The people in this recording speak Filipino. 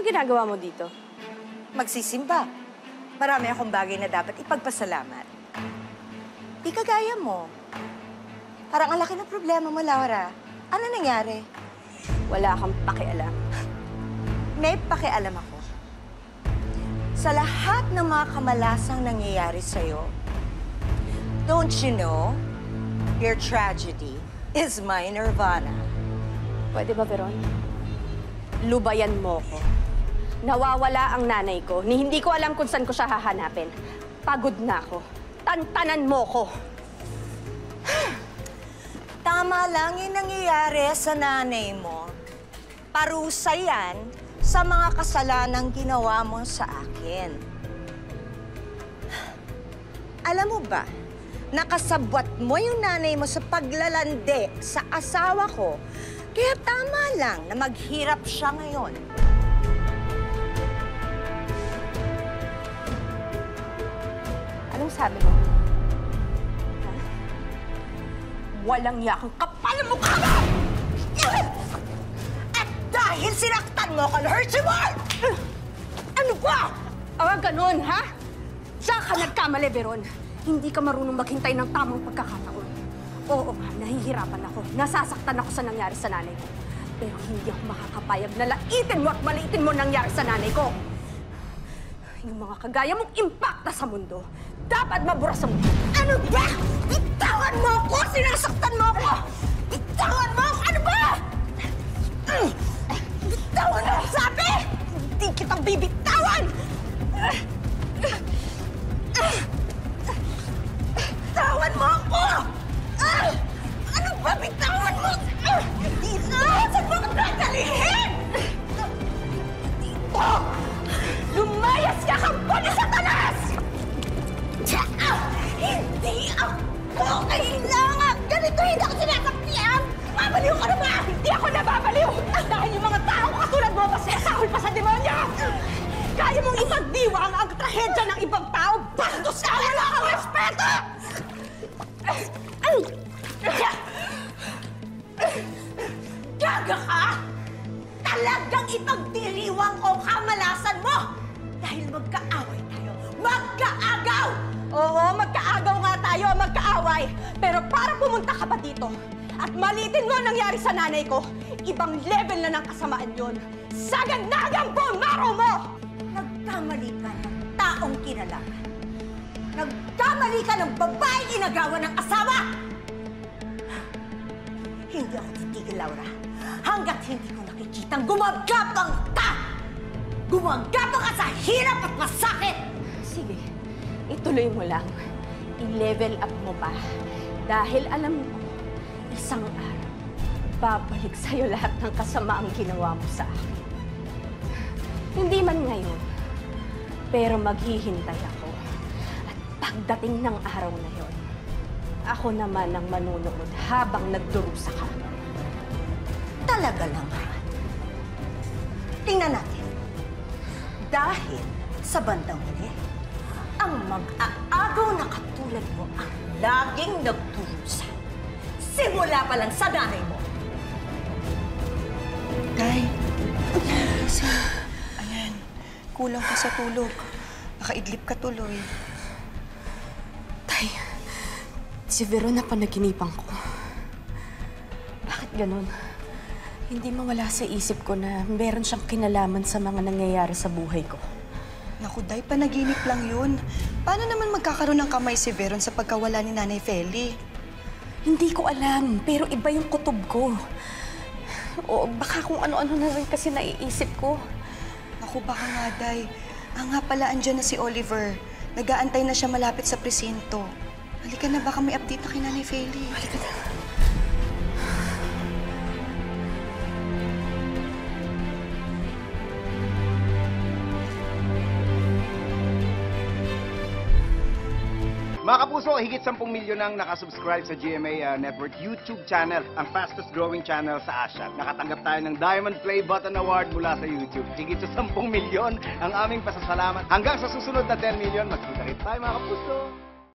Anong ginagawa mo dito? Magsisimba. Marami akong bagay na dapat ipagpasalamat. Di kagaya mo. Parang ang laki ng problema mo, Laura. Ano nangyari? Wala kang pakialam. May pakialam ako. Sa lahat ng mga kamalasang nangyayari sa'yo, don't you know, your tragedy is my nirvana. Pwede ba, Veron? Lubayan mo ko. Nawawala ang nanay ko, ni hindi ko alam kung saan ko siya hahanapin. Pagod na ako. Tantanan mo ko. Tama lang yung nangyayari sa nanay mo. Parusa yan sa mga kasalanang ginawa mo sa akin. Alam mo ba, nakasabwat mo yung nanay mo sa paglalande sa asawa ko, kaya tama lang na maghirap siya ngayon. Anong sabi mo? Ha? Walang yakang kapal ang mukha mo! At dahil sinaktan mo ako, hurt si Mark! Ano ba? Ganun, ha? Diyan ka nagkamali, Veron. Hindi ka marunong maghintay ng tamang pagkakataon. Oo nga, nahihirapan ako. Nasasaktan ako sa nangyari sa nanay ko. Pero hindi ako makakapayag na laitin mo at maliitin mo nangyari sa nanay ko. Yung mga kagaya mong impakta sa mundo, dapat mabura sa mundo. Ano ba? Bitawan mo ako! Sinasaktan mo ako! Bitawan mo ako! Ano ba? Bitawan mo! Sabi! Hindi kita bibitawan! Bitawan mo ako! Ano ba? Bitawan mo! Dito! Saan mo ka dadalhin? Dito! Lumayas ka, kampo ni Satanas! Hindi ako kailangan! Ganito hindi ako sinasaktiyan! Mabaliw ka na ba? Hindi ako nababaliw! Dahil yung mga tao katulad mo masasahol pa sa demonyo! Kaya mong ipagdiwang ang trahedya ng ibang tao! Bastos ka! Wala kang respeto! Gaga ka! Talagang ipagdiriwang ko kamalasan mo! Dahil magkaaway tayo! Magkaagaw! Oo, magkaagaw nga tayo, magkaaway. Pero para pumunta ka pa dito at malitin mo ang nangyari sa nanay ko, ibang level na ng kasamaan yun. Saganagang buong araw mo! Nagkamali ka ng taong kinalaman. Nagkamali ka ng babaeng inagawa ng asawa! Hindi ako titigil, Laura. Hanggat hindi ko nakikitang gumagapang ka! Gumagapang ka sa hirap at masakit! Sige, ituloy mo lang. I-level up mo pa. Dahil alam mo, isang araw, babalik sa'yo lahat ng kasamaang ginawa mo sa akin. Hindi man ngayon, pero maghihintay ako. At pagdating ng araw na yon, ako naman ang manunood habang nagdurusa ka. Talaga lang, ha? Tingnan natin. Dahil sa bandang huli, ang mag-aagaw na katulad mo ang laging nagdurusa. Simula pa lang sa nanay mo. Tay, ayan, kulang ka sa tulog. Nakaidlip ka tuloy. Tay, si Veron na panaginipan ko. Bakit ganun? Hindi mawala sa isip ko na meron siyang kinalaman sa mga nangyayari sa buhay ko. Naku, Day, panaginip lang yun. Paano naman magkakaroon ng kamay si Veron sa pagkawala ni Nanay Feli? Hindi ko alam, pero iba yung kutob ko. O baka kung ano-ano na rin kasi naiisip ko. Naku, baka nga, Day. Nga pala, andyan na si Oliver. Nag-aantay na siya malapit sa presinto. Halika na, baka may update na kay Nanay Feli. Halika na. Mga kapuso, higit 10 milyon ang nakasubscribe sa GMA Network YouTube channel, ang fastest growing channel sa Asia. Nakatanggap tayo ng Diamond Play Button Award mula sa YouTube. Higit sa 10 milyon ang aming pasasalamat. Hanggang sa susunod na 10 milyon, magkita rin tayo mga kapuso!